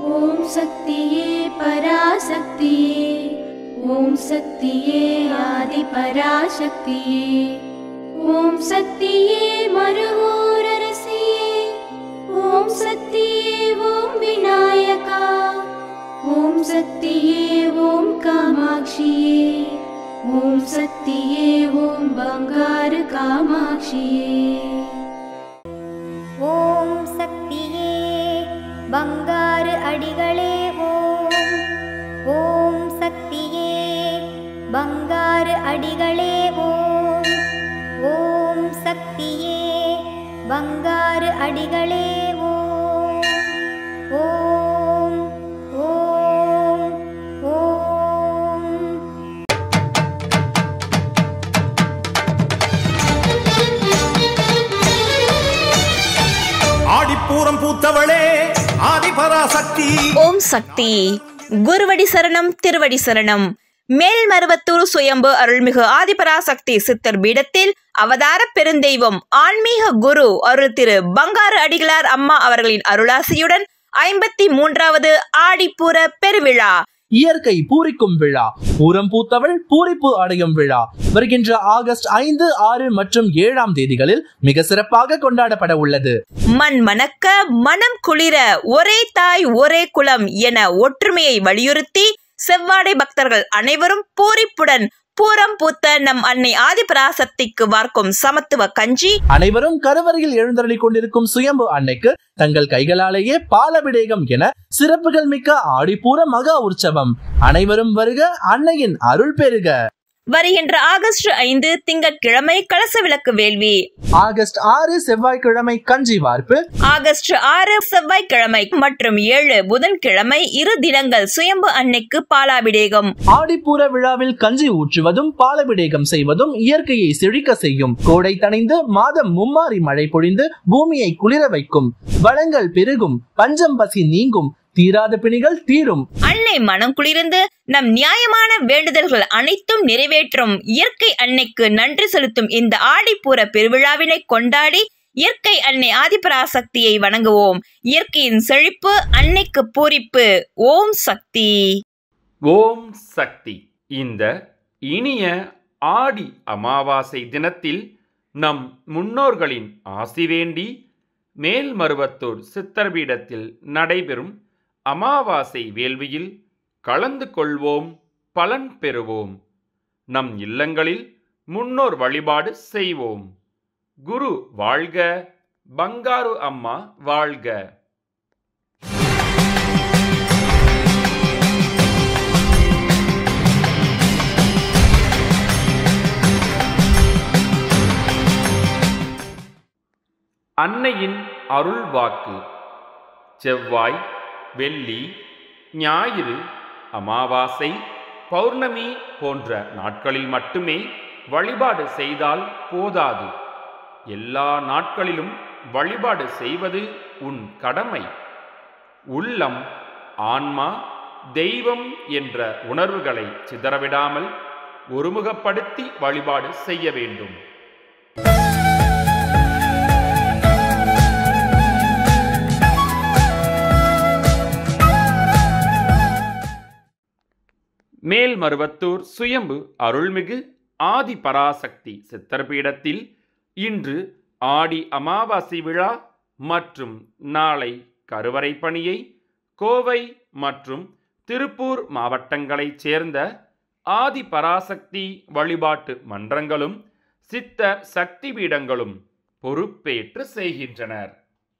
ஓம் சக்தியே பராசக்தியே, ஓம் சக்தியே ஆதி பராசக்தியே, ஓம் சக்தியே மருவூரரசியே, ஓம் சக்தியே ஓம் விநாயகா, ஓம் சக்தியே ஓம் காமாட்சியே, ஓம் சக்தியே ஓம் பங்காரு காமாட்சியே. ஓம் சக்தியே பங்காரு அடிகளே ஓம், ஓம் சக்தியே பங்காரு அடிகளே ஓம், ஓம் சக்தியே பங்காரு அடிகளே ஓம், ஓம் ஓம் ஓம். ஆடிப்பூரம் பூத்தவளே ஆதிபராசக்தி. ஓம் சக்தி. குருவடி சரணம், திருவடி சரணம். மேல்மருவத்தூர் சுயம்பு அருள்மிகு ஆதிபராசக்தி சித்தர் பீடத்தில் அவதார பெருந்தெய்வம் ஆன்மீக குரு அருள் திரு பங்காரு அடிகளார் அம்மா அவர்களின் அருளாசியுடன் 53வது ஆடிப்பூர பெருவிழா, இயற்கை பூரிக்கும் விழா, பூரம் பூத்தவள் பூரிப்பு அடையும் விழா வருகின்ற ஆகஸ்ட் 5, 6 மற்றும் 7ஆம் தேதிகளில் மிக சிறப்பாக கொண்டாடப்பட உள்ளது. மண் மணக்க மனம் குளிர ஒரே தாய் ஒரே குலம் என ஒற்றுமையை வலியுறுத்தி செவ்வாடை பக்தர்கள் அனைவரும் பூரிப்புடன் பூரம் பூத்த நம் அன்னை ஆதிபராசக்திக்கு வார்க்கும் சமத்துவ கஞ்சி, அனைவரும் கருவறையில் எழுந்தருளிக் கொண்டிருக்கும் சுயம்பு அன்னைக்கு தங்கள் கைகளாலேயே பாலபிடேகம் என சிறப்புகள் மிக்க ஆடிப்பூர மகா உற்சவம். அனைவரும் வருக, அன்னையின் அருள் பெறுக. வருகின்ற ஆகஸ்ட் 5 திங்கட்கிழமை கலச விளக்கு வேள்வி, ஆகஸ்ட் 6 செவ்வாய்க்கிழமை கஞ்சி வார்ப்பு, ஆகஸ்ட் 6 செவ்வாய்க்கிழமை மற்றும் 7 புதன்கிழமை 2 தினங்கள் சுயம்பு அன்னைக்கு பாலாபிடேகம். ஆடிப்பூர விழாவில் கஞ்சி ஊற்றுவதும் பாலபிடேகம் செய்வதும் இயற்கையை செழிக்க செய்யும். கோடை தணிந்து மாதம் மும்மாறி மழை பொழிந்து பூமியை குளிர வைக்கும். வளங்கள் பெருகும், பஞ்சம் பசி நீங்கும், தீராத பிணிகள் தீரும். அன்னை மனம் குளிர்ந்து நம் நியாயமான வேண்டுதல்கள் அனைத்தும் நிறைவேற்றும் இயற்கை அன்னைக்கு நன்றி செலுத்தும் இந்த ஆடிப்பூர பெருவிழாவினை கொண்டாடி இயற்கை அன்னை ஆதிபராசக்தியை வணங்குவோம். இயற்கையின் செழிப்பு, அன்னைக்கு பூரிப்பு. ஓம் சக்தி. ஓம் சக்தி. இந்த இனிய ஆடி அமாவாசை தினத்தில் நம் முன்னோர்களின் ஆசி வேண்டி மேல்மருவத்தூர் சித்தர்பீடத்தில் நடைபெறும் அமாவாசை வேள்வியில் கலந்து கொள்வோம், பலன் பெறுவோம். நம் இல்லங்களில் முன்னோர் வழிபாடு செய்வோம். குரு வாழ்க, பங்காரு அம்மா வாழ்க. அன்னையின் அருள் வாக்கு. செவ்வாய், வெள்ளி, ஞாயிறு, அமாவாசை, பௌர்ணமி போன்ற நாட்களில் மட்டுமே வழிபாடு செய்தால் போதாது. எல்லா நாட்களிலும் வழிபாடு செய்வது உன் கடமை. உள்ளம், ஆன்மா, தெய்வம் என்ற உணர்வுகளை சிதறவிடாமல் ஒருமுகப்படுத்தி வழிபாடு செய்ய வேண்டும். மேல்மருவத்தூர் சுயம்பு அருள்மிகு ஆதிபராசக்தி சித்தர்பீடத்தில் இன்று ஆடி அமாவாசை விழா மற்றும் நாளை கருவறை பணியை கோவை மற்றும் திருப்பூர் மாவட்டங்களைச் சேர்ந்த ஆதிபராசக்தி வழிபாட்டு மன்றங்களும் சித்தர் சக்தி பீடங்களும் பொறுப்பேற்று செய்கின்றனர்.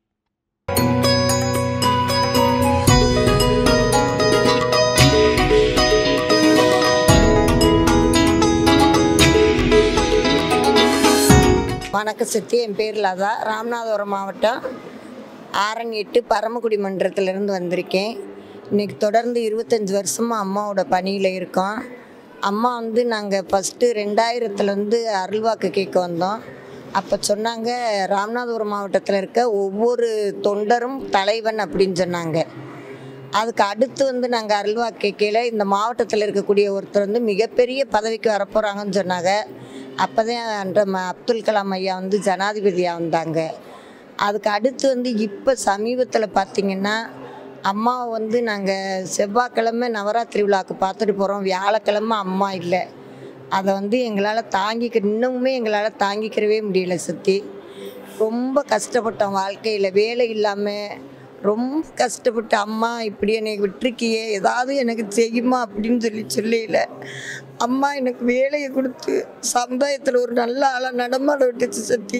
வணக்கம் சித்தி, என் பேர் லதா. ராமநாதபுரம் மாவட்டம் ஆரண்யெட்டு பரமக்குடி மன்றத்திலேருந்து வந்திருக்கேன். இன்றைக்கி தொடர்ந்து 25 வருஷமாக அம்மாவோட பணியில் இருக்கோம். அம்மா நாங்கள் ஃபஸ்ட்டு 2000 அருள்வாக்கு கேட்க வந்தோம். அப்போ சொன்னாங்க, ராமநாதபுரம் மாவட்டத்தில் இருக்க ஒவ்வொரு தொண்டரும் தலைவன் அப்படின்னு சொன்னாங்க. அதுக்கு அடுத்து நாங்கள் அருள்வாக்கு கேட்கல, இந்த மாவட்டத்தில் இருக்கக்கூடிய ஒருத்தர் மிகப்பெரிய பதவிக்கு வரப்போகிறாங்கன்னு சொன்னாங்க. அப்போ தான் அப்துல் கலாம் ஐயா ஜனாதிபதியாக வந்தாங்க. அதுக்கு அடுத்து இப்போ சமீபத்தில் பார்த்திங்கன்னா அம்மாவை வந்து நாங்கள் செவ்வாய்க்கிழமை நவராத்திரி விழாவுக்கு பார்த்துட்டு போகிறோம். வியாழக்கிழமை அம்மா இல்லை. அதை வந்து எங்களால் இன்னமுமே எங்களால் தாங்கிக்கிறவே முடியல சத்தி. ரொம்ப கஷ்டப்பட்டோம் வாழ்க்கையில், வேலை இல்லாமல் ரொம்ப கஷ்டப்பட்டு. அம்மா இப்படி என்னை விட்டுருக்கியே, ஏதாவது எனக்கு செய்யுமா அப்படின்னு சொல்லியில அம்மா எனக்கு வேலையை கொடுத்து சமுதாயத்தில் ஒரு நல்ல ஆளாக நடமாட விட்டுச்சு சத்தி.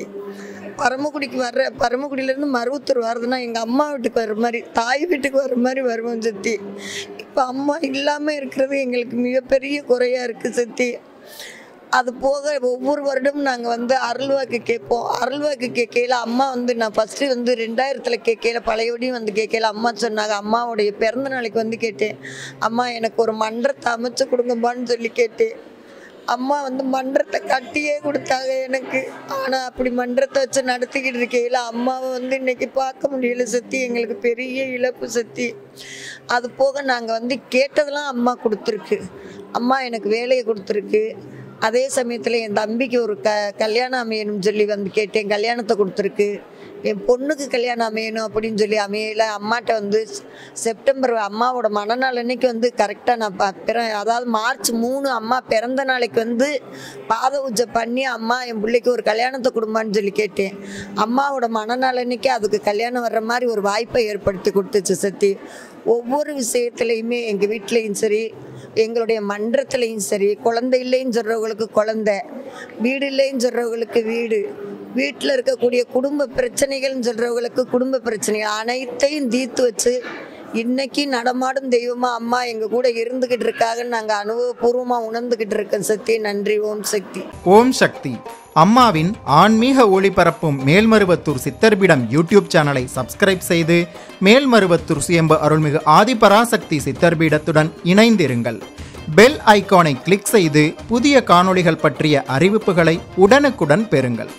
பரமக்குடியிலேருந்து மருவத்தூர் வர்றதுன்னா எங்கள் அம்மா வீட்டுக்கு வர்ற மாதிரி, தாய் வீட்டுக்கு வர்ற மாதிரி வருவோம் சத்தி. இப்போ அம்மா இல்லாமல் இருக்கிறது எங்களுக்கு மிகப்பெரிய குறையாக இருக்குது சத்தி. அது போக ஒவ்வொரு வருடமும் நாங்கள் வந்து அருள்வாக்கு கேட்போம். அருள்வாக்கு கேட்கையில் அம்மா வந்து நான் ஃபஸ்ட்டு வந்து 2000 கேட்கையில் பழையபடியும் வந்து கேட்கையில் அம்மா சொன்னாங்க. அம்மாவுடைய பிறந்த நாளைக்கு வந்து கேட்டேன், அம்மா எனக்கு ஒரு மன்றத்தை அமைச்சு கொடுங்கம்மான்னு சொல்லி கேட்டேன். அம்மா வந்து மன்றத்தை கட்டியே கொடுத்தாங்க எனக்கு. ஆனால் அப்படி மன்றத்தை வச்சு நடத்திக்கிட்டு இருக்கையில் அம்மாவை வந்து இன்றைக்கி பார்க்க முடியல சத்தி. எங்களுக்கு பெரிய இழப்பு சத்தி. அது போக நாங்கள் வந்து கேட்டதெல்லாம் அம்மா கொடுத்துருக்கு. அம்மா எனக்கு வேலையை கொடுத்துருக்கு. அதே சமயத்தில் என் தம்பிக்கு ஒரு கல்யாணம் அமையணும்னு சொல்லி வந்து கேட்டேன், கல்யாணத்தை கொடுத்துருக்கு. என் பொண்ணுக்கு கல்யாணம் அமையணும் அப்படின்னு சொல்லி அமையல. அம்மாட்ட வந்து செப்டம்பர் அம்மாவோட மனநாள் அன்னைக்கு வந்து கரெக்டாக நான் அதாவது மார்ச் 3 அம்மா பிறந்த நாளைக்கு வந்து பாத பூஜை பண்ணி அம்மா என் பிள்ளைக்கு ஒரு கல்யாணத்தை கொடுமான்னு சொல்லி கேட்டேன். அம்மாவோட மனநாள் அன்னைக்கு அதுக்கு கல்யாணம் வர்ற மாதிரி ஒரு வாய்ப்பை ஏற்படுத்தி கொடுத்துச்சு சத்தி. ஒவ்வொரு விஷயத்துலையுமே எங்கள் வீட்லேயும் சரி, எங்களுடைய மன்றத்துலேயும் சரி, குழந்தை இல்லைன்னு சொல்கிறவங்களுக்கு குழந்தை, வீடு இல்லைன்னு சொல்கிறவங்களுக்கு வீடு, வீட்டில் இருக்கக்கூடிய குடும்ப பிரச்சனைகள்னு சொல்கிறவங்களுக்கு குடும்ப பிரச்சனைகள் அனைத்தையும் தீர்த்து வச்சு இன்னைக்கு நடமாடும் தெய்வமாக அம்மா எங்கள் கூட இருந்துக்கிட்டு இருக்காங்கன்னு நாங்கள் அனுபவபூர்வமாக உணர்ந்துக்கிட்டு இருக்கோம் சக்தி. நன்றி. ஓம் சக்தி. ஓம் சக்தி. அம்மாவின் ஆன்மீக ஒளிபரப்பும் மேல்மருவத்தூர் சித்தர்பீடம் யூடியூப் சேனலை சப்ஸ்கிரைப் செய்து மேல்மருவத்தூர் சுயம்பு அருள்மிகு ஆதிபராசக்தி சித்தர்பீடத்துடன் இணைந்திருங்கள். பெல் ஐகானை கிளிக் செய்து புதிய காணொளிகள் பற்றிய அறிவிப்புகளை உடனுக்குடன் பெறுங்கள்.